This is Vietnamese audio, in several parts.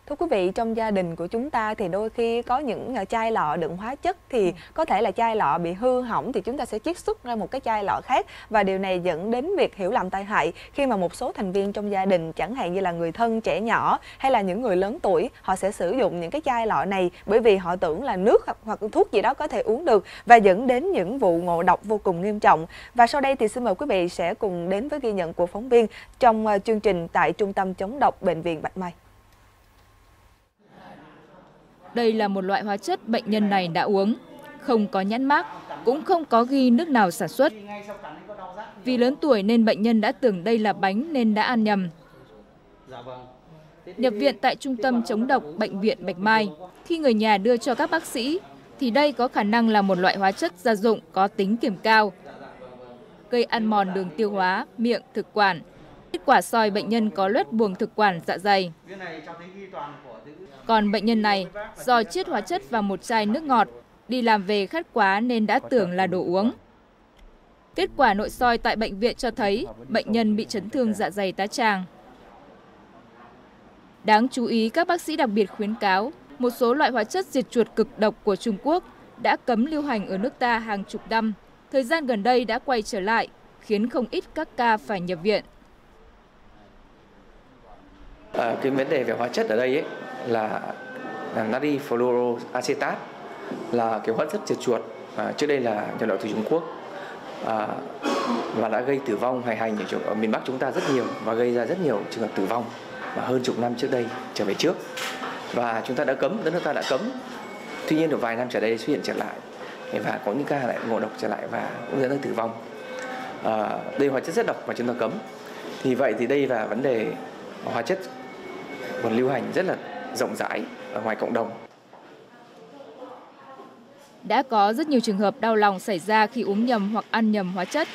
Thưa quý vị, trong gia đình của chúng ta thì đôi khi có những chai lọ đựng hóa chất thì có thể là chai lọ bị hư hỏng thì chúng ta sẽ chiết xuất ra một cái chai lọ khác, và điều này dẫn đến việc hiểu lầm tai hại khi mà một số thành viên trong gia đình, chẳng hạn như là người thân, trẻ nhỏ hay là những người lớn tuổi, họ sẽ sử dụng những cái chai lọ này bởi vì họ tưởng là nước hoặc thuốc gì đó có thể uống được, và dẫn đến những vụ ngộ độc vô cùng nghiêm trọng. Và sau đây thì xin mời quý vị sẽ cùng đến với ghi nhận của phóng viên trong chương trình tại Trung tâm chống độc Bệnh viện Bạch Mai. Đây là một loại hóa chất bệnh nhân này đã uống, không có nhãn mác, cũng không có ghi nước nào sản xuất. Vì lớn tuổi nên bệnh nhân đã tưởng đây là bánh nên đã ăn nhầm. Nhập viện tại Trung tâm chống độc Bệnh viện Bạch Mai, khi người nhà đưa cho các bác sĩ, thì đây có khả năng là một loại hóa chất gia dụng có tính kiềm cao, gây ăn mòn đường tiêu hóa, miệng, thực quản. Kết quả soi bệnh nhân có loét buồng thực quản dạ dày. Còn bệnh nhân này, do chiết hóa chất vào một chai nước ngọt, đi làm về khát quá nên đã tưởng là đồ uống. Kết quả nội soi tại bệnh viện cho thấy bệnh nhân bị chấn thương dạ dày tá tràng. Đáng chú ý, các bác sĩ đặc biệt khuyến cáo một số loại hóa chất diệt chuột cực độc của Trung Quốc đã cấm lưu hành ở nước ta hàng chục năm. Thời gian gần đây đã quay trở lại, khiến không ít các ca phải nhập viện. Cái vấn đề về hóa chất ở đây ấy, là natri fluoroacetat, là cái hóa chất diệt chuột trước đây là nhập lậu từ Trung Quốc và đã gây tử vong hoành hành ở miền Bắc chúng ta rất nhiều và gây ra rất nhiều trường hợp tử vong và hơn chục năm trước đây trở về trước, và chúng ta đã cấm, đất nước ta đã cấm. Tuy nhiên được vài năm trở đây xuất hiện trở lại và có những ca lại ngộ độc trở lại và cũng dẫn đến tử vong. Đây hóa chất rất độc và chúng ta cấm. Thì vậy thì đây là vấn đề hóa chất còn lưu hành rất là rộng rãi ở ngoài cộng đồng. Đã có rất nhiều trường hợp đau lòng xảy ra khi uống nhầm hoặc ăn nhầm hóa chất.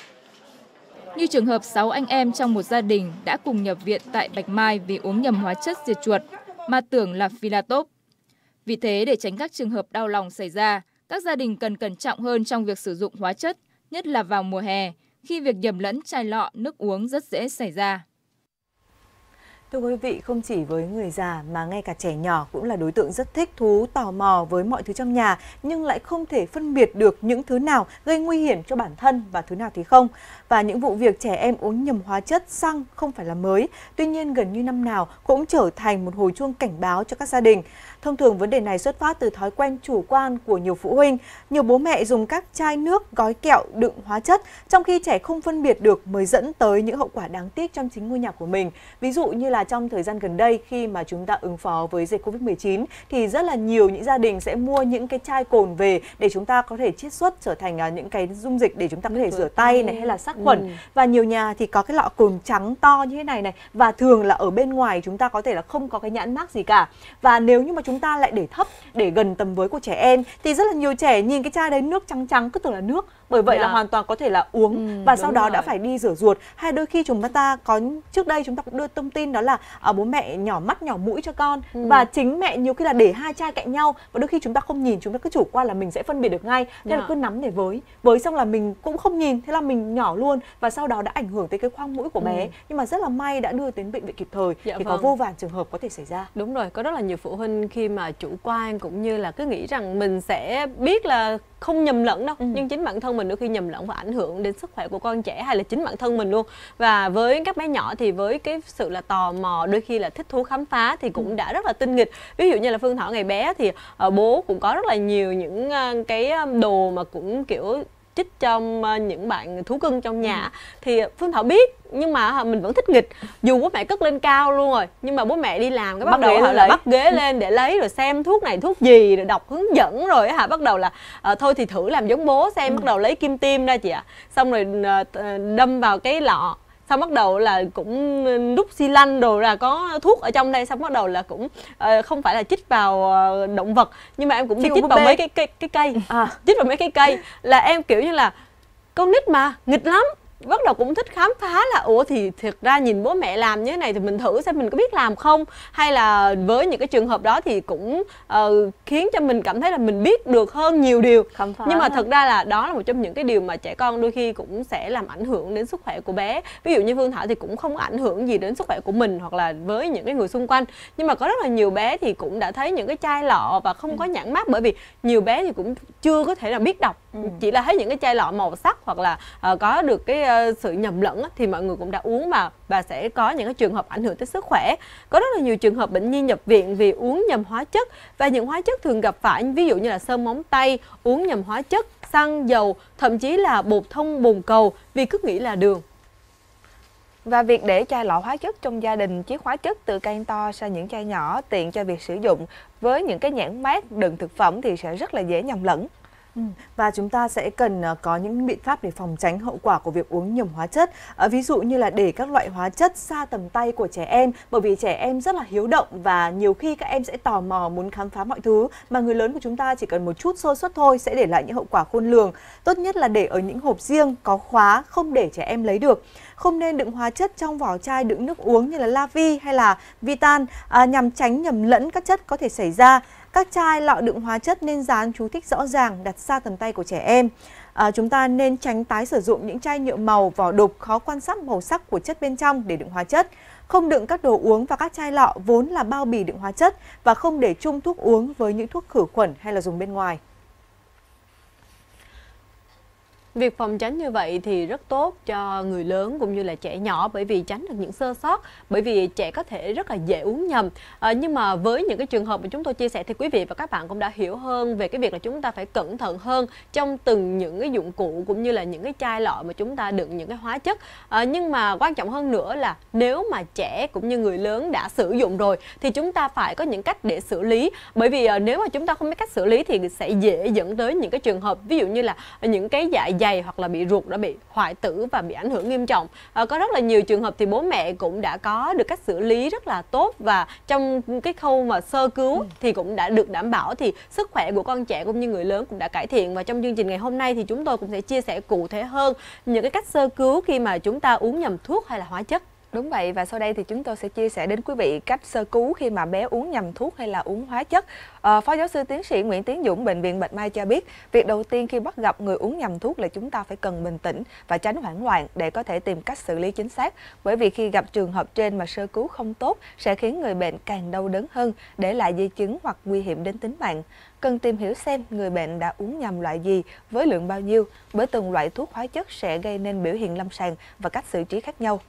Như trường hợp 6 anh em trong một gia đình đã cùng nhập viện tại Bạch Mai vì uống nhầm hóa chất diệt chuột mà tưởng là Philatop. Vì thế, để tránh các trường hợp đau lòng xảy ra, các gia đình cần cẩn trọng hơn trong việc sử dụng hóa chất, nhất là vào mùa hè, khi việc nhầm lẫn chai lọ nước uống rất dễ xảy ra. Thưa quý vị, không chỉ với người già mà ngay cả trẻ nhỏ cũng là đối tượng rất thích thú, tò mò với mọi thứ trong nhà, nhưng lại không thể phân biệt được những thứ nào gây nguy hiểm cho bản thân và thứ nào thì không. Và những vụ việc trẻ em uống nhầm hóa chất xăng không phải là mới, tuy nhiên gần như năm nào cũng trở thành một hồi chuông cảnh báo cho các gia đình. Thông thường vấn đề này xuất phát từ thói quen chủ quan của nhiều phụ huynh. Nhiều bố mẹ dùng các chai nước, gói kẹo đựng hóa chất, trong khi trẻ không phân biệt được mới dẫn tới những hậu quả đáng tiếc trong chính ngôi nhà của mình. Ví dụ như là trong thời gian gần đây, khi mà chúng ta ứng phó với dịch Covid-19 thì rất là nhiều những gia đình sẽ mua những cái chai cồn về để chúng ta có thể chiết xuất trở thành những cái dung dịch để chúng ta có thể rửa tay này hay là sát khuẩn. Và nhiều nhà thì có cái lọ cồn trắng to như thế này này, và thường là ở bên ngoài chúng ta có thể là không có cái nhãn mác gì cả. Và nếu như mà chúng ta lại để thấp, để gần tầm với của trẻ em thì rất là nhiều trẻ nhìn cái chai đấy nước trắng trắng cứ tưởng là nước. Bởi vậy là hoàn toàn có thể là uống và sau đó đã phải đi rửa ruột. Hay đôi khi chúng ta có, trước đây chúng ta cũng đưa thông tin đó là bố mẹ nhỏ mắt nhỏ mũi cho con, và chính mẹ nhiều khi là để hai chai cạnh nhau và đôi khi chúng ta không nhìn, chúng ta cứ chủ quan là mình sẽ phân biệt được ngay, thế là cứ nắm để với xong là mình cũng không nhìn, thế là mình nhỏ luôn, và sau đó đã ảnh hưởng tới cái khoang mũi của bé. Nhưng mà rất là may đã đưa đến bệnh viện kịp thời, thì có vô vàn trường hợp có thể xảy ra. Đúng rồi, có rất là nhiều phụ huynh khi mà chủ quan cũng như là cứ nghĩ rằng mình sẽ biết là không nhầm lẫn đâu, nhưng chính bản thân mình đôi khi nhầm lẫn và ảnh hưởng đến sức khỏe của con trẻ hay là chính bản thân mình luôn. Và với các bé nhỏ thì với cái sự là tò mò, đôi khi là thích thú khám phá thì cũng đã rất là tinh nghịch. Ví dụ như là Phương Thảo ngày bé thì bố cũng có rất là nhiều những cái đồ mà cũng kiểu trích trong những bạn thú cưng trong nhà. Thì Phương Thảo biết, nhưng mà mình vẫn thích nghịch, dù bố mẹ cất lên cao luôn rồi, nhưng mà bố mẹ đi làm cái bắt đầu là bắt ghế lên để lấy, rồi xem thuốc này thuốc gì, rồi đọc hướng dẫn, rồi bắt đầu là thôi thì thử làm giống bố xem. Bắt đầu lấy kim tiêm ra chị ạ, xong rồi đâm vào cái lọ, xong bắt đầu là cũng đút xi lanh rồi là có thuốc ở trong đây, xong bắt đầu là cũng không phải là chích vào động vật, nhưng mà em cũng chích vào mấy cái cây, chích vào mấy cái cây, là em kiểu như là con nít mà nghịch lắm. bắt đầu cũng thích khám phá là ủa thì thực ra nhìn bố mẹ làm như thế này thì mình thử xem mình có biết làm không, hay là với những cái trường hợp đó thì cũng khiến cho mình cảm thấy là mình biết được hơn nhiều điều. Nhưng mà thật ra là đó là một trong những cái điều mà trẻ con đôi khi cũng sẽ làm ảnh hưởng đến sức khỏe của bé. Ví dụ như Phương Thảo thì cũng không ảnh hưởng gì đến sức khỏe của mình hoặc là với những cái người xung quanh, nhưng mà có rất là nhiều bé thì cũng đã thấy những cái chai lọ và không có nhãn mác, bởi vì nhiều bé thì cũng chưa có thể nào biết đọc, chỉ là thấy những cái chai lọ màu sắc hoặc là có được cái sự nhầm lẫn thì mọi người cũng đã uống và sẽ có những cái trường hợp ảnh hưởng tới sức khỏe. Có rất là nhiều trường hợp bệnh nhi nhập viện vì uống nhầm hóa chất, và những hóa chất thường gặp phải ví dụ như là sơn móng tay, uống nhầm hóa chất, xăng, dầu, thậm chí là bột thông bồn cầu vì cứ nghĩ là đường. Và việc để chai lọ hóa chất trong gia đình, chiết hóa chất từ can to sang những chai nhỏ tiện cho việc sử dụng với những cái nhãn mác đựng thực phẩm thì sẽ rất là dễ nhầm lẫn. Và chúng ta sẽ cần có những biện pháp để phòng tránh hậu quả của việc uống nhầm hóa chất. Ví dụ như là để các loại hóa chất xa tầm tay của trẻ em, bởi vì trẻ em rất là hiếu động và nhiều khi các em sẽ tò mò muốn khám phá mọi thứ, mà người lớn của chúng ta chỉ cần một chút sơ suất thôi sẽ để lại những hậu quả khôn lường. Tốt nhất là để ở những hộp riêng có khóa, không để trẻ em lấy được. Không nên đựng hóa chất trong vỏ chai đựng nước uống như là Lavi hay là Vitan nhằm tránh nhầm lẫn các chất có thể xảy ra. Các chai lọ đựng hóa chất nên dán chú thích rõ ràng, đặt xa tầm tay của trẻ em. Chúng ta nên tránh tái sử dụng những chai nhựa màu, vỏ đục, khó quan sát màu sắc của chất bên trong để đựng hóa chất. Không đựng các đồ uống và các chai lọ vốn là bao bì đựng hóa chất, và không để chung thuốc uống với những thuốc khử khuẩn hay là dùng bên ngoài. Việc phòng tránh như vậy thì rất tốt cho người lớn cũng như là trẻ nhỏ, bởi vì tránh được những sơ sót, bởi vì trẻ có thể rất là dễ uống nhầm. Nhưng mà với những cái trường hợp mà chúng tôi chia sẻ thì quý vị và các bạn cũng đã hiểu hơn về cái việc là chúng ta phải cẩn thận hơn trong từng những cái dụng cụ cũng như là những cái chai lọ mà chúng ta đựng những cái hóa chất. Nhưng mà quan trọng hơn nữa là nếu mà trẻ cũng như người lớn đã sử dụng rồi thì chúng ta phải có những cách để xử lý, bởi vì nếu mà chúng ta không biết cách xử lý thì sẽ dễ dẫn tới những cái trường hợp ví dụ như là những cái dạ dày hoặc là bị ruột đã bị hoại tử và bị ảnh hưởng nghiêm trọng. Có rất là nhiều trường hợp thì bố mẹ cũng đã có được cách xử lý rất là tốt, và trong cái khâu mà sơ cứu thì cũng đã được đảm bảo, thì sức khỏe của con trẻ cũng như người lớn cũng đã cải thiện. Và trong chương trình ngày hôm nay thì chúng tôi cũng sẽ chia sẻ cụ thể hơn những cái cách sơ cứu khi mà chúng ta uống nhầm thuốc hay là hóa chất. Đúng vậy, và sau đây thì chúng tôi sẽ chia sẻ đến quý vị cách sơ cứu khi mà bé uống nhầm thuốc hay là uống hóa chất. Phó giáo sư tiến sĩ Nguyễn Tiến Dũng, Bệnh viện Bạch Mai cho biết, việc đầu tiên khi bắt gặp người uống nhầm thuốc là chúng ta phải cần bình tĩnh và tránh hoảng loạn để có thể tìm cách xử lý chính xác. Bởi vì khi gặp trường hợp trên mà sơ cứu không tốt sẽ khiến người bệnh càng đau đớn hơn, để lại di chứng hoặc nguy hiểm đến tính mạng. Cần tìm hiểu xem người bệnh đã uống nhầm loại gì, với lượng bao nhiêu, bởi từng loại thuốc hóa chất sẽ gây nên biểu hiện lâm sàng và cách xử trí khác nhau.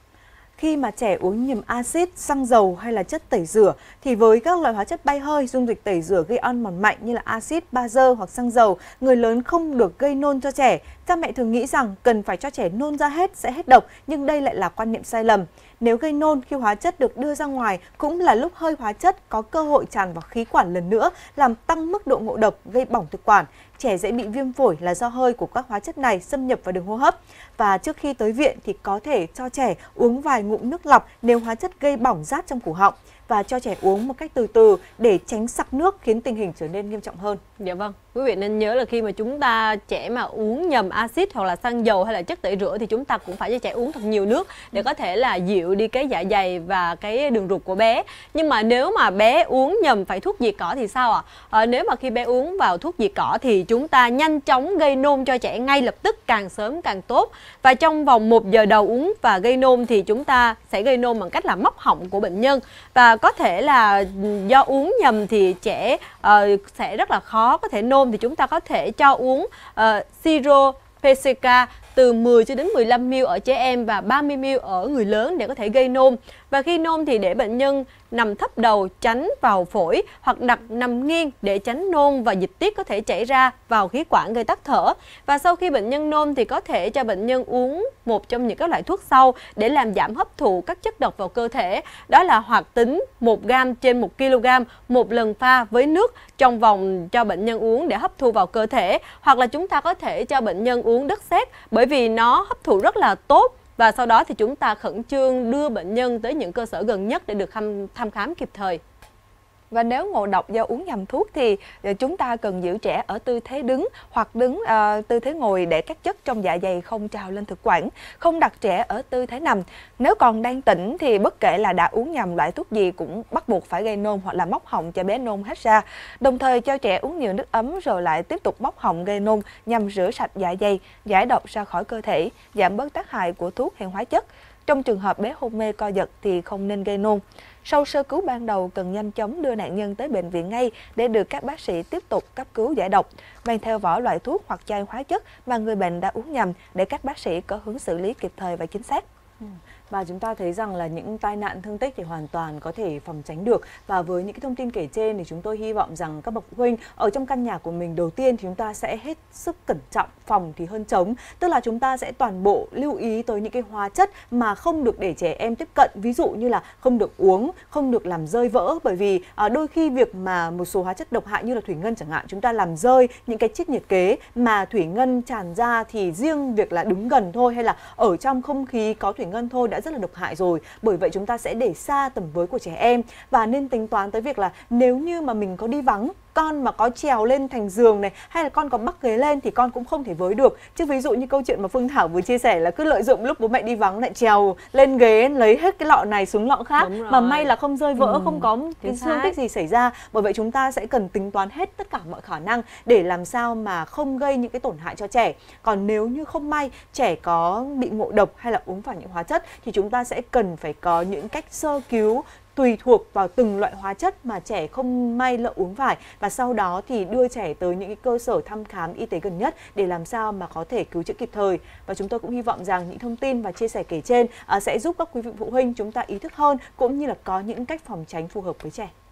Khi mà trẻ uống nhầm axit, xăng dầu hay là chất tẩy rửa thì với các loại hóa chất bay hơi, dung dịch tẩy rửa gây ăn mòn mạnh như là axit, bazơ hoặc xăng dầu, người lớn không được gây nôn cho trẻ. Cha mẹ thường nghĩ rằng cần phải cho trẻ nôn ra hết sẽ hết độc, nhưng đây lại là quan niệm sai lầm. Nếu gây nôn khi hóa chất được đưa ra ngoài cũng là lúc hơi hóa chất có cơ hội tràn vào khí quản lần nữa, làm tăng mức độ ngộ độc, gây bỏng thực quản. Trẻ dễ bị viêm phổi là do hơi của các hóa chất này xâm nhập vào đường hô hấp. Và trước khi tới viện thì có thể cho trẻ uống vài ngụm nước lọc nếu hóa chất gây bỏng rát trong cổ họng, và cho trẻ uống một cách từ từ để tránh sặc nước khiến tình hình trở nên nghiêm trọng hơn. Dạ vâng, quý vị nên nhớ là khi mà chúng ta trẻ mà uống nhầm axit hoặc là xăng dầu hay là chất tẩy rửa thì chúng ta cũng phải cho trẻ uống thật nhiều nước để có thể là dịu đi cái dạ dày và cái đường ruột của bé. Nhưng mà nếu mà bé uống nhầm phải thuốc diệt cỏ thì sao ạ? Nếu mà khi bé uống vào thuốc diệt cỏ thì chúng ta nhanh chóng gây nôn cho trẻ ngay lập tức, càng sớm càng tốt. Và trong vòng 1 giờ đầu uống và gây nôn thì chúng ta sẽ gây nôn bằng cách là móc họng của bệnh nhân. Và có thể là do uống nhầm thì trẻ sẽ rất là khó có thể nôn, thì chúng ta có thể cho uống siro PCK từ 10 cho đến 15 ml ở trẻ em và 30 ml ở người lớn để có thể gây nôn. Và khi nôn thì để bệnh nhân nằm thấp đầu, tránh vào phổi, hoặc đặt nằm nghiêng để tránh nôn và dịch tiết có thể chảy ra vào khí quản gây tắc thở. Và sau khi bệnh nhân nôn thì có thể cho bệnh nhân uống một trong những các loại thuốc sau để làm giảm hấp thụ các chất độc vào cơ thể. Đó là hoạt tính 1 gram trên 1 kg một lần pha với nước trong vòng cho bệnh nhân uống để hấp thu vào cơ thể. Hoặc là chúng ta có thể cho bệnh nhân uống đất sét bởi vì nó hấp thụ rất là tốt. Và sau đó thì chúng ta khẩn trương đưa bệnh nhân tới những cơ sở gần nhất để được thăm khám kịp thời. Và nếu ngộ độc do uống nhầm thuốc thì chúng ta cần giữ trẻ ở tư thế đứng hoặc tư thế ngồi để các chất trong dạ dày không trào lên thực quản, không đặt trẻ ở tư thế nằm. Nếu còn đang tỉnh thì bất kể là đã uống nhầm loại thuốc gì cũng bắt buộc phải gây nôn hoặc là móc họng cho bé nôn hết ra. Đồng thời cho trẻ uống nhiều nước ấm rồi lại tiếp tục móc họng gây nôn nhằm rửa sạch dạ dày, giải độc ra khỏi cơ thể, giảm bớt tác hại của thuốc hay hóa chất. Trong trường hợp bé hôn mê co giật thì không nên gây nôn. Sau sơ cứu ban đầu cần nhanh chóng đưa nạn nhân tới bệnh viện ngay để được các bác sĩ tiếp tục cấp cứu giải độc, mang theo vỏ loại thuốc hoặc chai hóa chất mà người bệnh đã uống nhầm để các bác sĩ có hướng xử lý kịp thời và chính xác. Và chúng ta thấy rằng là những tai nạn thương tích thì hoàn toàn có thể phòng tránh được. Và với những cái thông tin kể trên thì chúng tôi hy vọng rằng các bậc phụ huynh ở trong căn nhà của mình đầu tiên thì chúng ta sẽ hết sức cẩn trọng, phòng thì hơn chống. Tức là chúng ta sẽ toàn bộ lưu ý tới những cái hóa chất mà không được để trẻ em tiếp cận. Ví dụ như là không được uống, không được làm rơi vỡ. Bởi vì đôi khi việc mà một số hóa chất độc hại như là thủy ngân chẳng hạn, chúng ta làm rơi những cái chiết nhiệt kế mà thủy ngân tràn ra thì riêng việc là đứng gần thôi hay là ở trong không khí có thủy ngân thôi đã rất là độc hại rồi. Bởi vậy chúng ta sẽ để xa tầm với của trẻ em và nên tính toán tới việc là nếu như mà mình có đi vắng, con mà có trèo lên thành giường này hay là con có bắc ghế lên thì con cũng không thể với được. Chứ ví dụ như câu chuyện mà Phương Thảo vừa chia sẻ là cứ lợi dụng lúc bố mẹ đi vắng lại trèo lên ghế lấy hết cái lọ này xuống lọ khác, mà may là không rơi vỡ, không có cái thương tích gì xảy ra. Bởi vậy chúng ta sẽ cần tính toán hết tất cả mọi khả năng để làm sao mà không gây những cái tổn hại cho trẻ. Còn nếu như không may trẻ có bị ngộ độc hay là uống phải những hóa chất thì chúng ta sẽ cần phải có những cách sơ cứu tùy thuộc vào từng loại hóa chất mà trẻ không may lỡ uống phải, và sau đó thì đưa trẻ tới những cái cơ sở thăm khám y tế gần nhất để làm sao mà có thể cứu chữa kịp thời. Và chúng tôi cũng hy vọng rằng những thông tin và chia sẻ kể trên sẽ giúp các quý vị phụ huynh chúng ta ý thức hơn cũng như là có những cách phòng tránh phù hợp với trẻ.